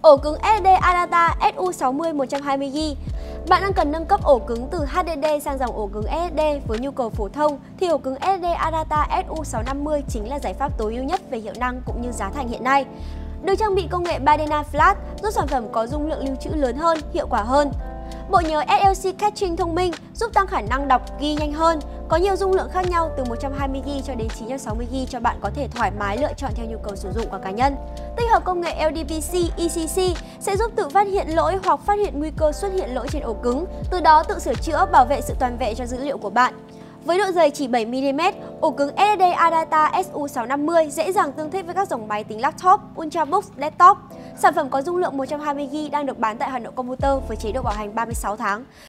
Ổ cứng SSD Adata SU60 120GB. Bạn đang cần nâng cấp ổ cứng từ HDD sang dòng ổ cứng SSD với nhu cầu phổ thông thì ổ cứng SSD Adata SU650 chính là giải pháp tối ưu nhất về hiệu năng cũng như giá thành hiện nay. Được trang bị công nghệ 3D NAND Flash giúp sản phẩm có dung lượng lưu trữ lớn hơn, hiệu quả hơn. Bộ nhớ SLC Caching thông minh giúp tăng khả năng đọc, ghi nhanh hơn, có nhiều dung lượng khác nhau từ 120GB cho đến 960GB cho bạn có thể thoải mái lựa chọn theo nhu cầu sử dụng của cá nhân. Tích hợp công nghệ LDPC, ECC sẽ giúp tự phát hiện lỗi hoặc phát hiện nguy cơ xuất hiện lỗi trên ổ cứng, từ đó tự sửa chữa, bảo vệ sự toàn vẹn cho dữ liệu của bạn. Với độ dày chỉ 7mm, ổ cứng SSD Adata SU650 dễ dàng tương thích với các dòng máy tính laptop, Ultrabook, desktop. Sản phẩm có dung lượng 120GB đang được bán tại Hà Nội Computer với chế độ bảo hành 36 tháng.